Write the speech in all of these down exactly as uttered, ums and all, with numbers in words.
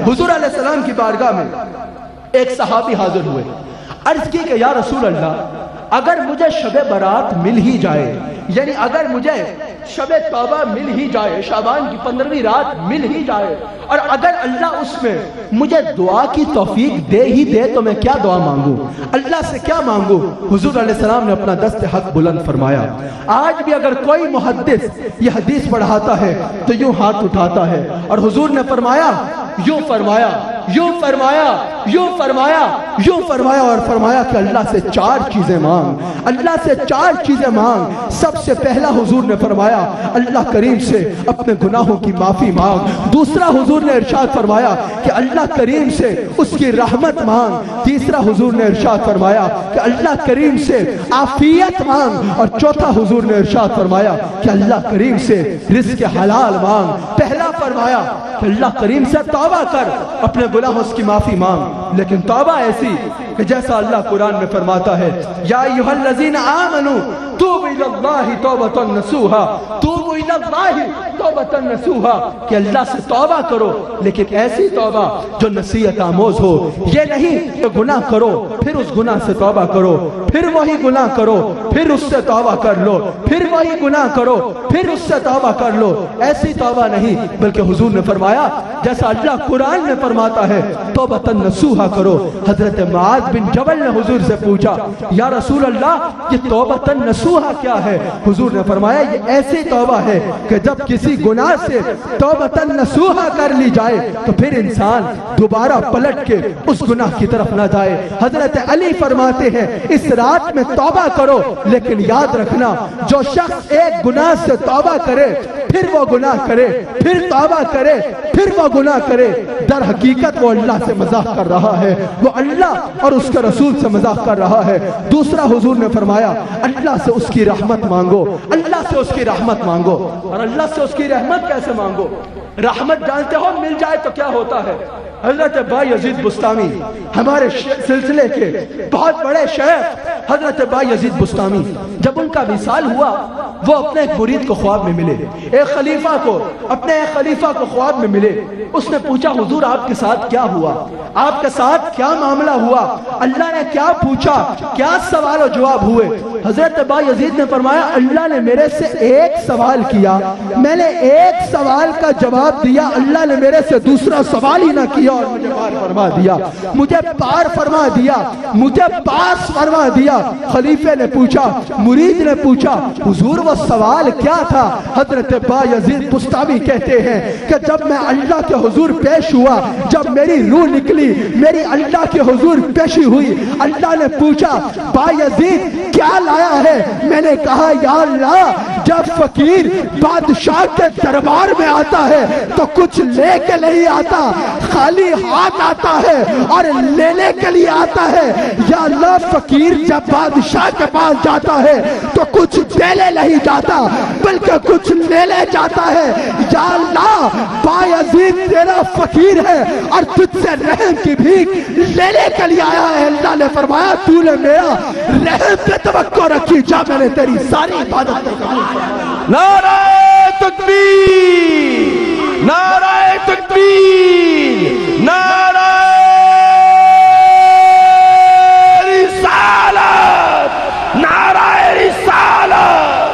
حضور علیہ السلام کی بارگاہ میں ایک صحابی حاضر ہوئے، عرض کی کہ یا رسول اللہ اگر مجھے شب برات مل ہی جائے، یعنی اگر مجھے شب توبہ مل ہی جائے، شعبان کی پندرہویں رات مل ہی جائے، اور اگر اللہ اس میں مجھے دعا کی توفیق دے ہی دے تو میں کیا دعا مانگوں، اللہ سے کیا مانگوں؟ حضور علیہ السلام نے اپنا دست حق بلند فرمایا۔ آج بھی اگر کوئی محدث یہ حدیث پڑھاتا ہے تو یوں ہاتھ اٹھاتا ہے، اور حضور نے فرمایا، یوں فرمایا یوں فرمایا یوں فرمایا یوں فرمایا اور فرمایا کہ اللہ سے چار چیزیں مانگ، اللہ سے چار چیزیں مانگ۔ سب سے پہلا حضور نے فرمایا اللہ کریم سے اپنے گناہوں کی معافی مانگ۔ دوسرا حضور نے ارشاد فرمایا کہ اللہ کریم سے اس کی رحمت مانگ۔ تیسرا حضور نے ارشاد فرمایا کہ اللہ کریم سے عافیت مانگ، اور چوتھا حضور نے ارشاد فرمایا کہ اللہ کریم سے رزق حلال مانگ۔ پہلا فرمایا کہ اللہ کریم سے توبہ کر، اپنے گناہوں کی معافی مانگ، لیکن توبہ ایسی کہ جیسا اللہ قرآن میں فرماتا ہے یا ایھا الذین آمنوا توبوا الی اللہ توبۃ نصوحا، توبوا الی اللہ توبۃ نصوحا، کہ اللہ سے توبہ کرو لیکن ایسی توبہ جو نصیحت آموز ہو۔ یہ نہیں کہ گناہ کرو پھر اس گناہ سے توبہ کرو، پھر وہی گناہ کرو پھر اس سے توبہ کر لو، پھر وہی گناہ کرو پھر اس سے توبہ کر لو، ایسی توبہ نہیں، بلکہ حضور نے فرمایا جیسا اللہ قرآن میں فرماتا ہے توبۃ نصوحا کرو۔ حضرت معاذ بن جبل نے حضور سے پوچھا یا رسول اللہ یہ توبۃ نصوحا کیا ہے؟ حضور نے فرمایا یہ ایسی توبہ ہے کہ جب کسی گناہ سے توبۃ نصوحا کر لی جائے تو پھر انسان دوبارہ پلٹ کے اس گناہ کی طرف نہ جائے۔ حضرت علی فرماتے ہیں اس رات میں توبہ کرو، لیکن یاد رکھنا جو شخص ایک گناہ سے توبہ کرے پھر وہ گناہ کرے پھر توبہ کرے پھر وہ گناہ کرے، در حقیقت وہ اللہ سے مذاق کر رہا ہے، وہ اللہ اور اس کے رسول سے مذاق کر رہا ہے۔ دوسرا حضور نے فرمایا اللہ سے اس کی رحمت مانگو، اللہ سے اس کی رحمت مانگو۔ اور اللہ سے اس کی رحمت کیسے مانگو؟ رحمت جانتے ہو مل جائے تو کیا ہوتا ہے؟ حضرت بایزید بسطامی ہمارے سلسلے کے بہت بڑے شیخ حضرت بایزید بسطامی، جب ان کا وصال ہوا وہ اپنے ایک مرید کو خواب میں ملے، ایک خلیفہ کو اپنے ایک خلیفہ کو خواب میں ملے۔ اس نے پوچھا حضور آپ کے ساتھ کیا ہوا، آپ کے ساتھ کیا معاملہ ہوا، اللہ نے کیا پوچھا، کیا سوال و جواب ہوئے؟ حضرت بایزید نے فرمایا اللہ نے میرے سے ایک سوال کیا، میں نے ایک سوال کا جواب دیا، اللہ نے میرے سے دوسرا سوال ہی نہ کیا اور مجھے پار فرما دیا، مجھے پار فرما دیا مجھے پاس فرما دیا۔ خلیفے نے پوچھا، مرید نے پوچھا حضور وہ سوال کیا تھا؟ حضرت بایزید بسطامی کہتے ہیں کہ جب میں اللہ کے حضور پیش ہوا، جب میری روح نکلی، میری اللہ کے حضور پیشی ہوئی، اللہ نے پوچھا بایزید کیا لایا ہے؟ میں نے کہا یا اللہ جب فقیر بادشاہ کے دربار میں آتا ہے تو کچھ لے کے نہیں آتا، خالی ہاتھ آتا ہے اور لینے کے لیے آتا ہے۔ یا اللہ فقیر جب بادشاہ کے پاس جاتا ہے تو کچھ دینے نہیں جاتا بلکہ کچھ لینے جاتا ہے۔ یا اللہ بایزید تیرا فقیر ہے اور تجھ سے رحم کی بھیک لینے کے لیے آیا ہے۔ اللہ نے فرمایا تو نے میرا رحم پہ توقع رکھی، جا میں نے تیری ساری عبادت پر قبول فرمایا۔ نعرہ تکبیر، نعرہ تکبیر، نعرہ رسالت، نعرہ رسالت۔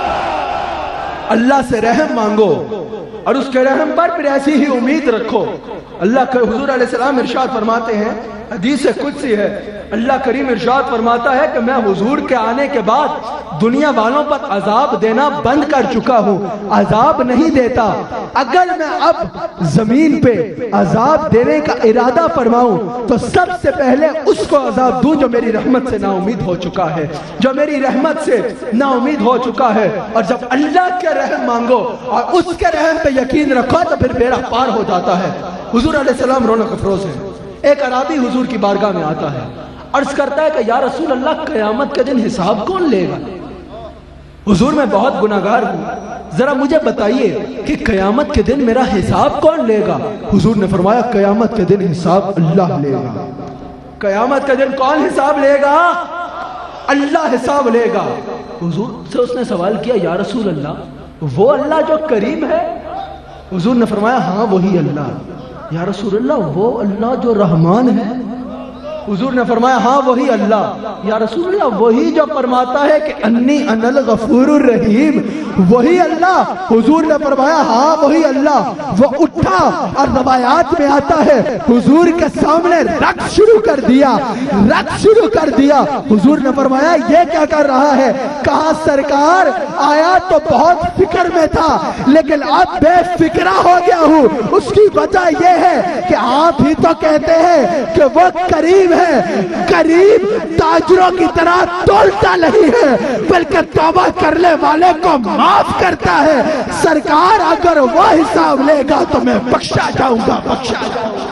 اللہ سے رحم مانگو اور اس کے رحم پر پھر ایسی ہی امید رکھو۔ اللہ کے حضور علیہ السلام ارشاد فرماتے ہیں، حدیث قدسی ہے، اللہ کریم ارشاد فرماتا ہے کہ میں حضور کے آنے کے بعد دنیا والوں پر عذاب دینا بند کر چکا ہوں، عذاب نہیں دیتا۔ اگر میں اب زمین پہ عذاب دینے کا ارادہ فرماؤں تو سب سے پہلے اس کو عذاب دوں جو میری رحمت سے نا امید ہو چکا ہے، جو میری رحمت سے نا امید ہو چکا ہے۔ اور جب اللہ کے رحم مانگو اور اس کے رحم پہ یقین رکھو تو پھر بیڑا پار ہو جاتا ہے۔ حضور علیہ السلام رونق افروز ہے۔ ایک عرابی حضور کی بارگاہ میں آتا ہے، عرض کرتا ہے کہ یا رسول اللہ قیامت کے دن حساب کون لے گا؟ حضور میں بہت گناہگار ہوں، ذرا مجھے بتائیے کہ قیامت کے دن میرا حساب کون لے گا؟ حضور نے فرمایا قیامت کے دن حساب اللہ لے گا۔ قیامت کے دن کون حساب لے گا؟ اللہ حساب لے گا۔ حضور سے اس نے سوال کیا یا رسول اللہ وہ اللہ جو کریم ہے؟ حضور نے فرمایا ہاں وہی اللہ۔ یا رسول اللہ وہ اللہ جو رحمان ہے؟ حضور نے فرمایا ہاں وہی اللہ۔ یا رسول اللہ وہی جو فرماتا ہے کہ انی انا الغفور الرحیم، وہی اللہ؟ حضور نے فرمایا ہاں وہی اللہ۔ وہ اٹھا اور روایات میں آتا ہے حضور کے سامنے رقص شروع کر دیا، رقص شروع کر دیا۔ حضور نے فرمایا یہ کیا کر رہا ہے؟ کہا سرکار آیا تو بہت فکر میں تھا لیکن اب بے فکرہ ہو گیا ہوں۔ اس کی وجہ یہ ہے کہ آپ ہی تو کہتے ہیں کہ وہ کریم ہے، کریم تاجروں کی طرح تولتا نہیں ہے بلکہ توبہ کرنے والے کو معاف کرتا ہے۔ سرکار اگر وہ حساب لے گا تو میں بخشا جاؤں گا، بخشا جاؤں گا۔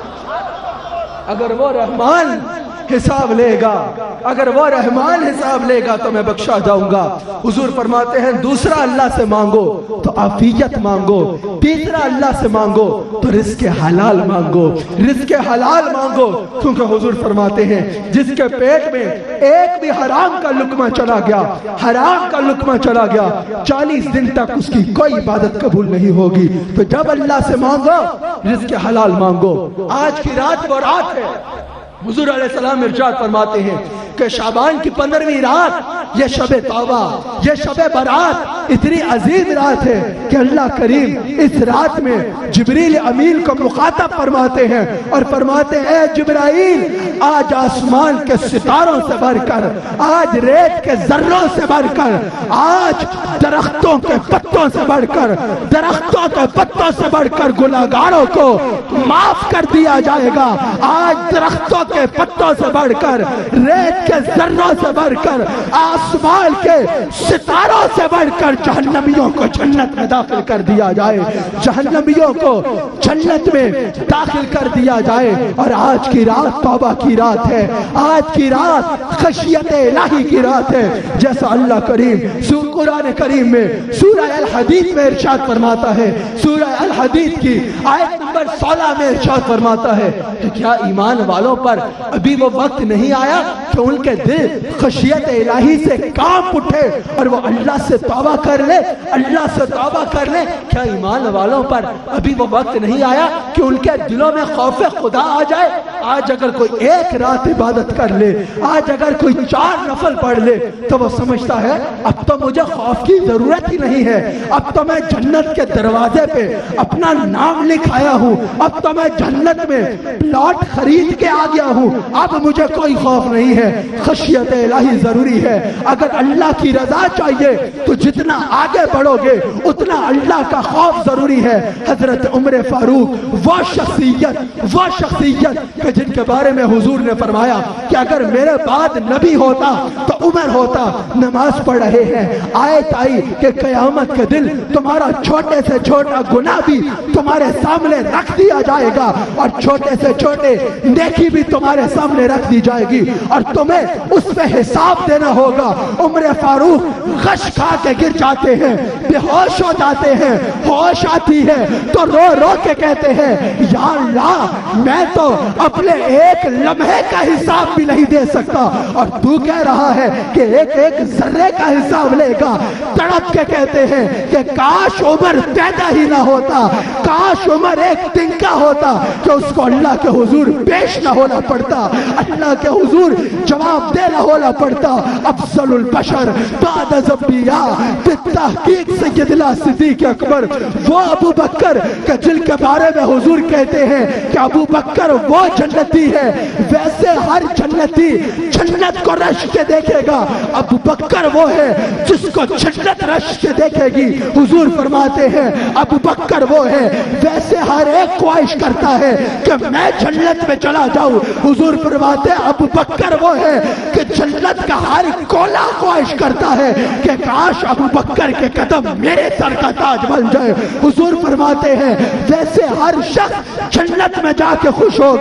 اگر وہ رحمان حساب لے گا، اگر وہ رحمان حساب لے گا تو میں بخشا جاؤں گا۔ حضور فرماتے ہیں دوسرا اللہ سے مانگو تو عافیت مانگو، تیسرا اللہ سے مانگو تو رزق حلال مانگو، رزق حلال مانگو، کیونکہ حضور فرماتے ہیں جس کے پیٹ میں ایک بھی حرام کا لقمہ چلا گیا، حرام کا لقمہ چلا گیا، چالیس دن تک اس کی کوئی عبادت قبول نہیں ہوگی۔ تو جب اللہ سے مانگو رزق حلال مانگو۔ آج کی رات وہ رات ہے، حضور علیہ السلام ارشاد فرماتے ہیں کہ شعبان کی پندرہویں رات یہ شب توبہ، یہ شب برات اتنی عظیم رات ہے کہ اللہ کریم اس رات میں جبریل امین کو مخاطب فرماتے ہیں اور فرماتے ہیں اے جبرائیل آج آسمان کے ستاروں سے بڑھ کر، آج ریت کے ذروں سے بڑھ کر، آج درختوں کے پتوں سے بڑھ کر، درختوں کے پتوں سے بڑھ کر گناہگاروں کو معاف کر دیا جائے گا۔ آج درختوں کے پتوں سے بڑھ کر، ریت کے ذروں سے بڑھ کر، آسمان کے ستاروں سے بڑھ کر جہنمیوں کو جنت میں داخل کر دیا جائے، جہنمیوں کو جنت میں داخل کر دیا جائے۔ اور آج کی رات توبہ کی رات ہے، آج کی رات خشیت الہی کی رات ہے، جیسا اللہ کریم سورہ قرآن کریم میں سورہ الحدید میں ارشاد فرماتا ہے، سورہ الحدید کی آیت نمبر سولہ میں ارشاد فرماتا ہے کہ کیا ایمان والوں پر ابھی وہ وقت نہیں آیا کہ ان کے دل خشیت الہی سے کانپ اٹھے اور وہ اللہ سے توبہ کر لے، اللہ سے توبہ کر لے؟ کیا ایمان والوں پر ابھی وہ وقت نہیں آیا کہ ان کے دلوں میں خوف خدا آ جائے؟ آج اگر کوئی ایک رات عبادت کر لے، آج اگر کوئی چار نفل پڑھ لے تو وہ سمجھتا ہے اب تو مجھے خوف کی ضرورت ہی نہیں ہے، اب تو میں جنت کے دروازے پہ اپنا نام لکھایا ہوں، اب تو میں جنت میں پلاٹ خرید کے آ گیا ہوں، اب مجھے کوئی خوف نہیں ہے۔ خشیت الہی ضروری ہے۔ اگر اللہ کی رضا چاہیے تو جتنا آگے بڑھو گے اتنا اللہ کا خوف ضروری ہے۔ حضرت عمر فاروق وہ شخصیت وہ شخصیت کہ جن کے بارے میں حضور نے فرمایا کہ اگر میرے بعد نبی ہوتا تو عمر ہوتا۔ نماز پڑھ رہے ہیں، آیت آئی کہ قیامت کے دن تمہارا چھوٹے سے چھوٹا گناہ بھی تمہارے سامنے رکھ دیا جائے گا اور چھوٹے سے چھوٹے نیکی بھی تمہارے سامنے رکھ دی جائے گی اور تمہیں اس پہ حساب دینا ہوگا۔ عمر فاروق غش کھا کے گر جاتے ہیں، بے ہوش ہو جاتے ہیں، ہوش آتی ہے تو رو رو کے کہتے ہیں یا اللہ میں تو اپنے ایک لمحے کا حساب بھی نہیں دے سکتا اور تو کہہ رہا ہے کہ ایک ایک ذرے کا حساب لے گا۔ تڑپ کے کہتے ہیں کہ کاش عمر پیدا ہی نہ ہوتا، کاش عمر ایک دن کا ہوتا کہ اس کو اللہ کے حضور پیش نہ ہونا پڑتا، اللہ کے حضور جواب دینا ہونا پڑتا۔ افضل البشر بعد الانبیاء بالتحقیق سیدنا صدیق اکبر وہ ابو بکر کہ جن کے بارے میں حضور کہتے ہیں کہ ابو بکر وہ جنتی ہے، ویسے ہر جنتی جنت کو رش کے دیکھے گا، ابو بکر وہ ہے جس کو جنت رش کے دیکھے گی۔ حضور فرماتے ہیں ابو بکر وہ ہے، ویسے ہر ایک خواہش کرتا ہے کہ میں جنت میں چلا جاؤں۔ حضور فرماتے ہیں ابو بکر وہ ہے کہ جنت کا ہر کولا خواہش کرتا ہے کہ کاش ابو بکر کے قدم میرے سر کا تاج بن جائے۔ حضور فرماتے ہیں ویسے ہر شخص جنت میں جا کے خوش ہوگا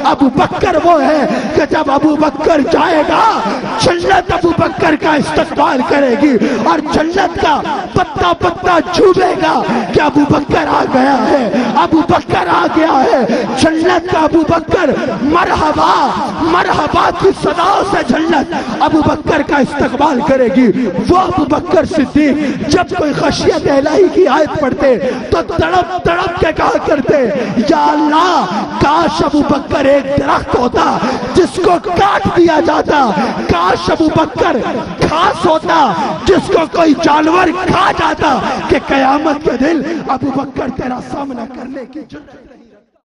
ابو بکر وہ ہے کہ جب ابو بکر جائے گا جنت ابو بکر کا استقبال کرے گی اور جنت کا پتا پتا چھوبے گا کہ ابو بکر آ گیا ہے، ابو بکر آ گیا ہے۔ جنت کا ابو بکر مرحبا مرحبا کی صداؤں سے جنت ابو بکر کا استقبال کرے گی۔ وہ ابو بکر صدیق جب کوئی خشیت الہی کی آیت پڑھتے تو تڑپ تڑپ کے کہا کرتے یا اللہ کاش ابو بکر ایک درخت ہوتا جس کو کاٹ دیا جاتا، کاش ابو بکر گھاس ہوتا جس کو کوئی جانور کھا جاتا کہ قیامت کے دن ابو بکر تیرا سامنا کرنے کی جرات